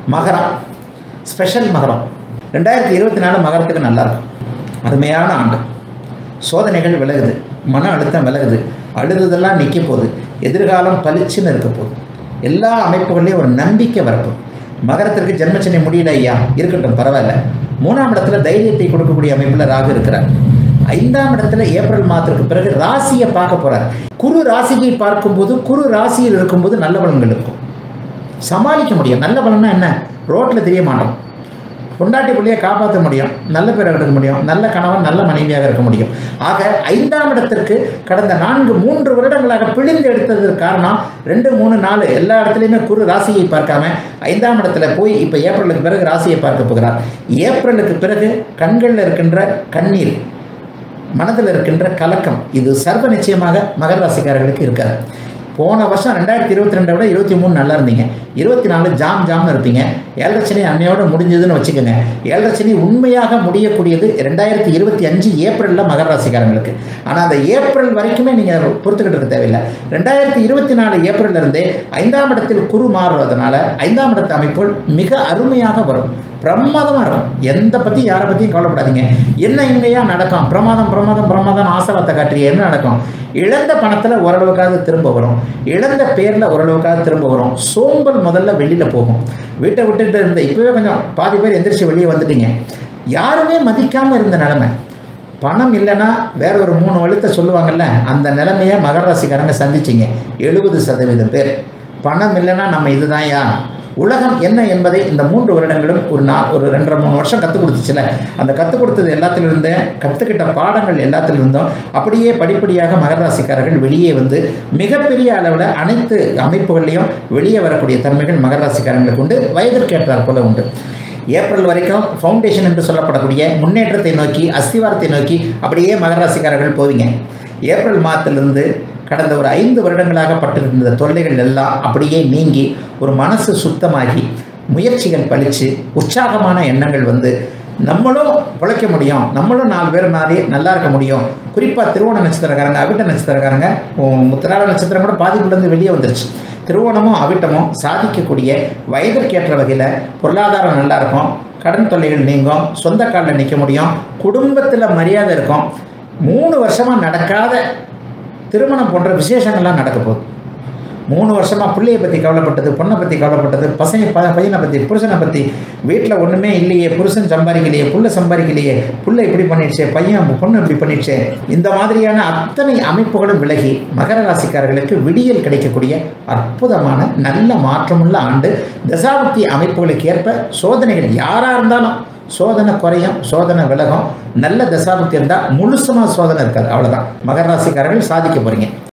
மகரம் ஸ்பெஷல் மகரம் 2024 மகரத்துக்கு நல்லாயிருக்கும். அருமையான ஆண்டு. சோதனைகள் விலகுது, மன அழுத்தம் விலகுது, அழுதுதெல்லாம் நிற்க போகுது, எதிர்காலம் பளிச்சுன்னு இருக்க போகுது. எல்லா அமைப்புகள்லேயும் ஒரு நம்பிக்கை வரப்போகுது. மகரத்திற்கு ஜென்மச்சனி முடியல ஐயா, இருக்கட்டும் பரவாயில்ல. 3ஆம் இடத்துல தைரியத்தை கொடுக்கக்கூடிய அமைப்பில் ராகு இருக்கிறார். 5ஆம் இடத்துல ஏப்ரல் மாதத்திற்கு பிறகு ராசியை பார்க்க போகிறார். குரு ராசியை பார்க்கும்போது, குரு ராசியில் இருக்கும்போது நல்ல பலன்கள் இருக்கும். சமாளிக்க முடியும். நல்ல பலன்னா என்ன? ரோட்டில் தெரிய மாட்டோம், பொண்டாட்டி பிள்ளையை காப்பாற்ற முடியும், நல்ல பேரை எடுக்க முடியும், நல்ல கணவன் நல்ல மனைவியாக இருக்க முடியும். ஆக 5ஆம் இடத்திற்கு கடந்த 3 வருடங்களாக பிழிந்து எடுத்ததற்கு காரணம் 2, 3, 4 எல்லா இடத்துலையுமே குரு ராசியை பார்க்காம 5ஆம் இடத்துல போய் இப்போ ஏப்ரலுக்கு பிறகு ராசியை பார்க்க போகிறார். ஏப்ரலுக்கு பிறகு கண்களில் இருக்கின்ற கண்ணீர், மனதில் இருக்கின்ற கலக்கம், இது சர்வ நிச்சயமாக மகர ராசிக்காரர்களுக்கு இருக்காது. போன வருஷம் 2022 விட 23 நல்லா இருந்தீங்க. 24 ஜாம்னு இருப்பீங்க. 7.5 சனி அன்னையோட முடிஞ்சதுன்னு வச்சுக்கோங்க. 7.5 சனி உண்மையாக முடியக்கூடியது 2025 ஏப்ரலில் மகர ராசிக்காரங்களுக்கு. ஆனால் அந்த ஏப்ரல் வரைக்குமே நீங்கள் பொறுத்துக்கிட்டு இருக்க தேவையில்லை. 2024 ஏப்ரல்ல இருந்தே 5ஆம் இடத்தில் குரு மாறுவதனால 5ஆம் இடத்து அமைப்புகள் மிக அருமையாக வரும், பிரமாதமாக இருக்கும். எந்த பற்றி யாரை பற்றியும் கவலைப்படாதீங்க. என்ன இன்மையாக நடக்கும்? பிரமாதம் ஆசைவார்த்தை காட்டுறிய என்ன நடக்கும்? இழந்த பணத்தில் ஓரளவுக்காவது திரும்ப வரும், இழந்த பேரில் ஓரளவுக்காவது திரும்ப வரும். சோம்பல் முதல்ல வெளியில் போகும். வீட்டை விட்டுட்டு இருந்த இப்போவே கொஞ்சம் பாதி பேர் எந்திரிச்சு வெளியே வந்துட்டீங்க. யாருமே மதிக்காமல் இருந்த நிலைமை. பணம் இல்லைன்னா வேற ஒரு 3 எழுத்தை சொல்லுவாங்கல்ல, அந்த நிலைமையை மகர ராசிக்காரங்க சந்திச்சிங்க. 70% பேர் பணம் இல்லைன்னா நம்ம இதுதான் யா உலகம் என்ன என்பதை இந்த 3 வருடங்களும் ஒரு 2.5-3 வருஷம் கற்றுக் கொடுத்துச்சுல, அந்த கற்றுக் கொடுத்தது எல்லாத்திலிருந்தே, கற்றுக்கிட்ட பாடங்கள் எல்லாத்திலிருந்தும் அப்படியே படிப்படியாக மகர ராசிக்காரர்கள் வெளியே வந்து மிகப்பெரிய அளவில் அனைத்து அமைப்புகள்லையும் வெளியே வரக்கூடிய தன்மைகள் மகர ராசிக்காரங்களுக்கு உண்டு. வயதிற்கேற்றார் போல உண்டு. ஏப்ரல் வரைக்கும் ஃபவுண்டேஷன் என்று சொல்லப்படக்கூடிய முன்னேற்றத்தை நோக்கி, அஸ்திவாரத்தை நோக்கி அப்படியே மகர ராசிக்காரர்கள் போவீங்க. ஏப்ரல் மாதத்திலிருந்து கடந்த ஒரு 5 வருடங்களாக பட்டிருந்த தொல்லைகள் எல்லாம் அப்படியே நீங்கி ஒரு மனசு சுத்தமாகி முயற்சிகள் பழித்து உற்சாகமான எண்ணங்கள் வந்து நம்மளும் பிழைக்க முடியும், நம்மளும் 4 பேர் நல்லா இருக்க முடியும். குறிப்பாக திருவோண நட்சத்திரக்காரங்க, அவிட்ட நட்சத்திரக்காரங்க, உத்திராட நட்சத்திரம் கூட பாதிப்புலேருந்து வெளியே வந்துருச்சு. திருவோணமும் அவிட்டமும் சாதிக்கக்கூடிய வயதிற்கேற்ற வகையில் பொருளாதாரம் நல்லாயிருக்கும், கடன் தொல்லைகள் நீங்கும், சொந்த காலில் நிற்க முடியும், குடும்பத்தில் மரியாதை இருக்கும். 3 வருஷமாக நடக்காத திருமணம் போன்ற விசேஷங்கள்லாம் நடக்க போகுது. 3 வருஷமாக பிள்ளையை பற்றி கவலைப்பட்டது, பொண்ணை பற்றி கவலைப்பட்டது, பையனை பற்றி, புருஷனை பற்றி, வீட்டில் ஒன்றுமே இல்லையே, புருஷன் சம்பாதிக்கலையே, புள்ள சம்பாதிக்கலையே, புள்ள இப்படி பண்ணிடுச்சே, பொண்ணு இப்படி பண்ணிடுச்சே, இந்த மாதிரியான அத்தனை அமைப்புகளும் விலகி மகர ராசிக்காரர்களுக்கு விடியல் கிடைக்கக்கூடிய அற்புதமான நல்ல மாற்றமுள்ள ஆண்டு. தசாபக்தி அமைப்புகளுக்கு ஏற்ப சோதனைகள் யாராக இருந்தாலும் சோதனை குறையும், சோதனை விலகும். நல்ல தசாபக்தி இருந்தால் முழுசுமாக சோதனை இருக்காது. அவ்வளோதான். மகர ராசிக்காரர்கள் சாதிக்க போகிறீங்க.